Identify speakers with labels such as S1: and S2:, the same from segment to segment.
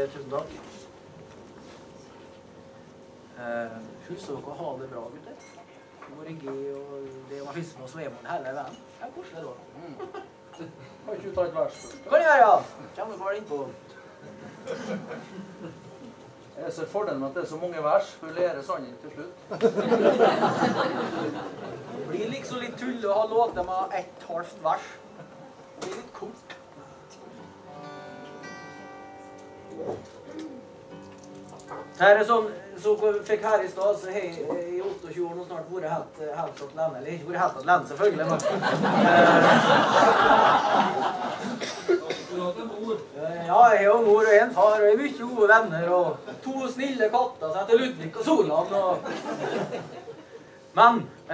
S1: tusen takk. Husk dere å ha det bra, gutter. God rigge og det man fisker på Svemål hele veien. Det er koselig da.
S2: Kan ikke du ta et vers først?
S1: Det kan jeg gjøre, ja. Kommer dere bare inn på.
S2: Jeg ser fordelen med at det er så mange vers, for å lære sangen til slutt.
S1: Det blir liksom litt tull å ha låter med 1,5 vers. Det blir litt kort. Her er sånn, så fikk her i stad, så hei, i 28 år nå snart vært helt tatt lenne, eller ikke vært helt tatt lenne selvfølgelig, men... Ja, jeg har mor og en far, og jeg har mye gode venner, og 2 snille katter som heter Ludvig og Solan, og... Men,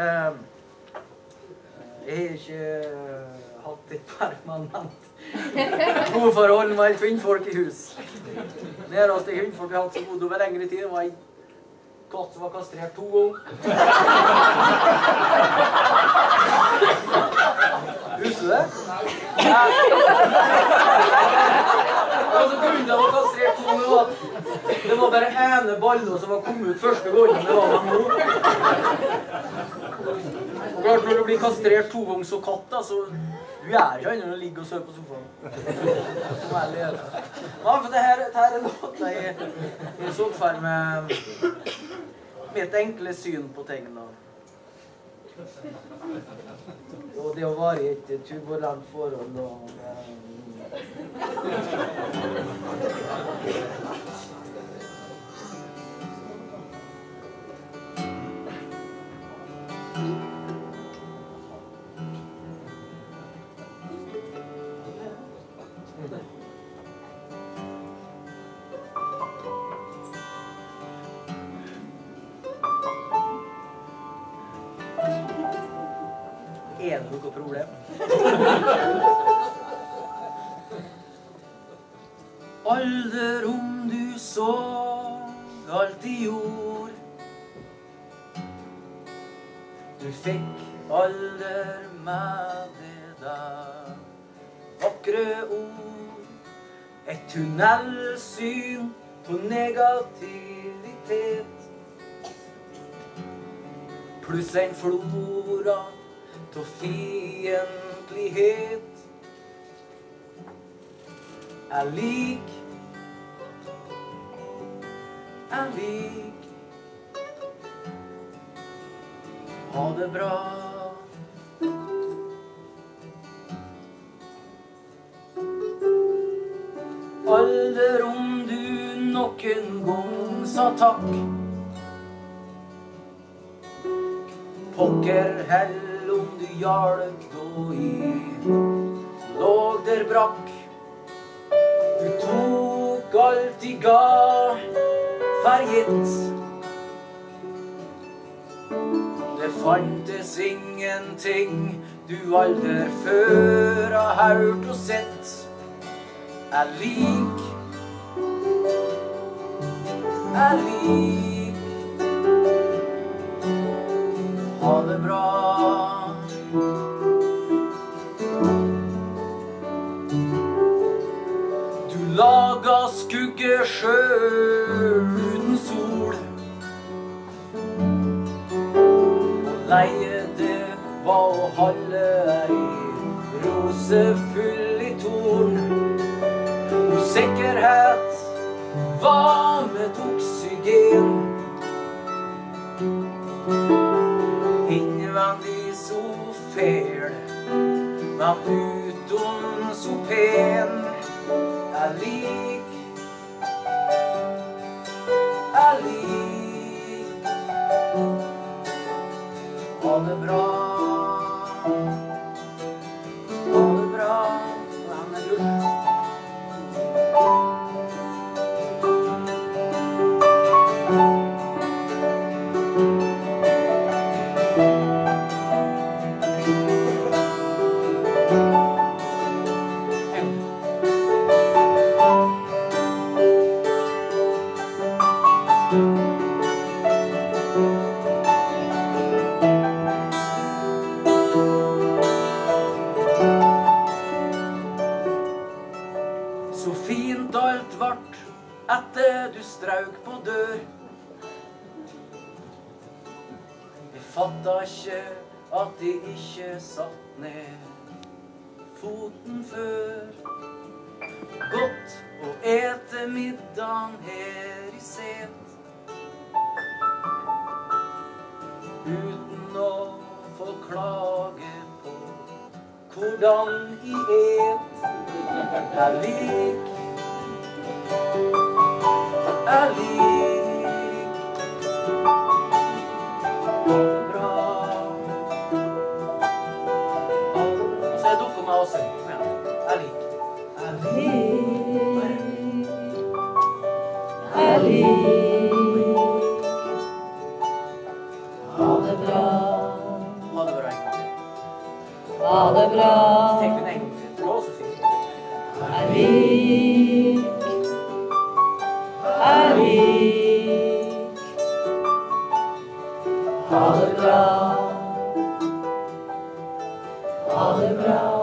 S1: jeg har ikke hatt et permanent boforhold med kvinnfolk i hus. Nærmest de kvinnfolk jeg har hatt som bodde over lengre tid, var en katt som var kastrert 2 ganger. Husker du det? Ja. Altså, grunnen til å være kastrert 2 ganger var at det var bare ene ballet som var kommet ut første gangen det var med mor. Og klart, når du blir kastrert 2 ganger så katt, da, så du er ikke annet enn å ligge og sove på sofaen. Ja, for det her er låta jeg så for med mitt enkle syn på ting da. Og det å være i et turbulent forhold og... Er det noe problem? Alder om du så alt i jord. Du fikk alder med det der vakre ord. Et tunnelsyn på negativitet. Pluss en flora til fiendtlighet. Er lik. Ha det bra. Alder om du noen gang sa takk. Pokker hell om du hjalp da i låg der brakk. Du tok alt de ga for gitt. Det fantes ingenting du aldri før har hørt og sett. Er lik. Ha det bra. Du laga skugge sjøl uten sol. Og leie det var å holde ei rose full i torn. Usikkerhet var med oksygen. Innvendig så fæl, men utom så pen. Er lik. Ha det bra. Ha det bra. Han er lurt. fatta ikke at de ikke satt ned foten før. Godt å ete middagen her i set, uten å få klage på hvordan I et. Jeg lik, jeg lik. Ha det bra. Ha det bra. Så jeg dukker meg også. Ja, jeg lik. Jeg lik. Ha det bra. Ha det bra en gang til.
S3: Ha det bra.
S1: Tenk den en gang til. Bra, Sofie.
S3: Jeg lik. Jeg lik. Ha det bra. Ha det bra.